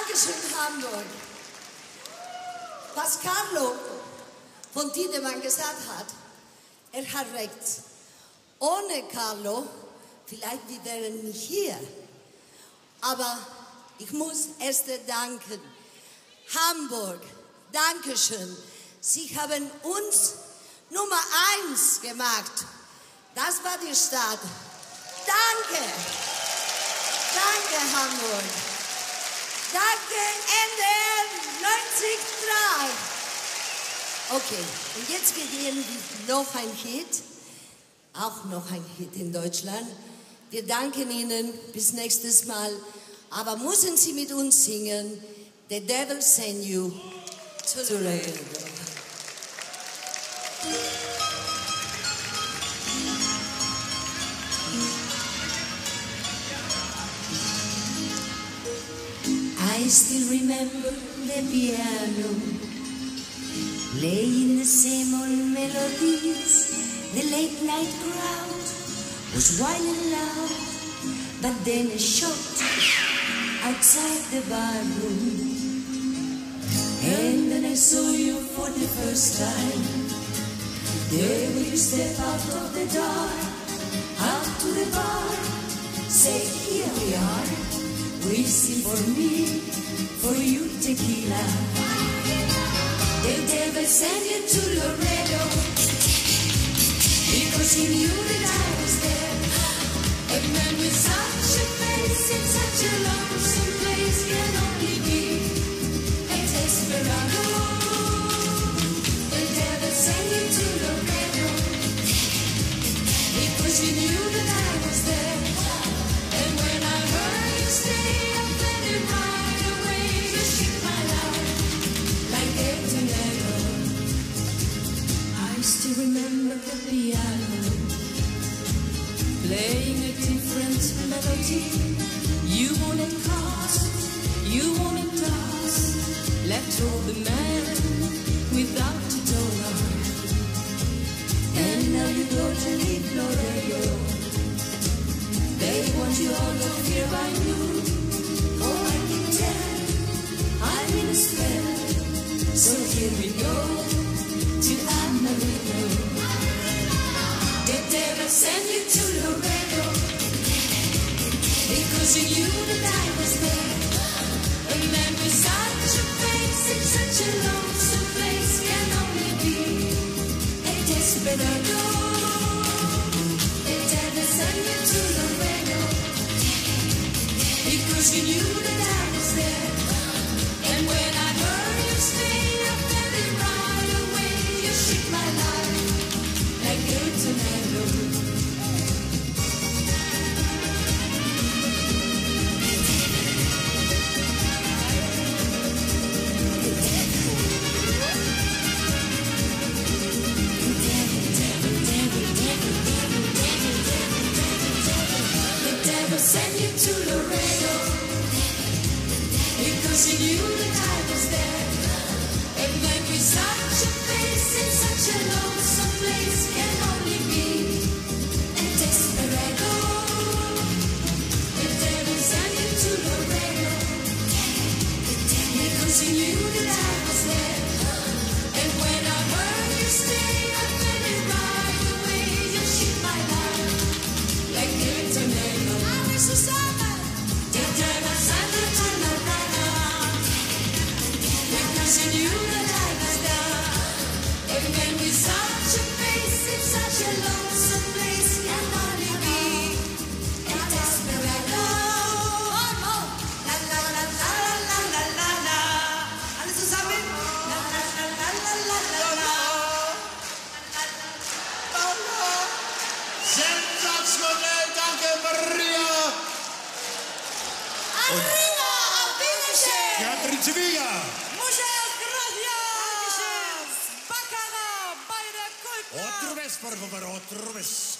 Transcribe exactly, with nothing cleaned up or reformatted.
Dankeschön, Hamburg. Was Carlo von Tiedemann gesagt hat, er hat recht. Ohne Carlo, vielleicht wir wären nicht hier. Aber ich muss erst danken. Hamburg, Dankeschön. Sie haben uns Nummer eins gemacht. Das war die Stadt. Danke. Danke, Hamburg. Danke, N D R neunzig Komma drei. Okay, und jetzt gehen wir noch ein Hit. Auch noch ein Hit in Deutschland. Wir danken Ihnen. Bis nächstes Mal. Aber müssen Sie mit uns singen? The Devil Sent You to Laredo. I still remember the piano playing the same old melodies. The late night crowd was wild and loud, but then a shot outside the barroom, and then I saw you for the first time. There you step out of the dark, out to the bar, say here we are, waiting for me, for you tequila. The devil sent you to Laredo, because he knew that I was there. A man with such a face in such a lonesome place can only be a desperado. The devil sent you to Laredo, because he knew that I was there. And when I heard you stay, I felt it right away. You shook my life like a tornado. I still remember the piano playing a different melody. You wanted cars, you wanted dogs, left all the man without a dollar. And now you go to leave Laredo. They want you all over here by noon. Oh, I can tell, I'm in a spell. So here we go to Amarillo. The devil sent you to Laredo, because he knew that I was there. A man with such a face in such a lonesome place can only be a desperado. The devil sent you to Laredo, because he knew that I was there. And when I heard you stay, I felt it right away. You shook my life like a tornado. Send you to Laredo, because he knew that I was there. And then with such a face in such a lonesome place can only be a desperado. The devil sent you to Laredo, because he knew that I was there. And when I heard you stay, I felt it right away. You shook my life like a tornado. Susana, the devil sent you to Laredo, because he knew that I was there. And when with such a face in such a lonesome place can only be a desperado. Oh, oh. La la la la la la la la. Alle zusammen. La la la la la la la la. Sensationell, danke Maria. Arriba, Abinche! Beatrice Villa! Muchas gracias! Baccarat bei der Kultnacht! Otro vez, por favor, otro vez.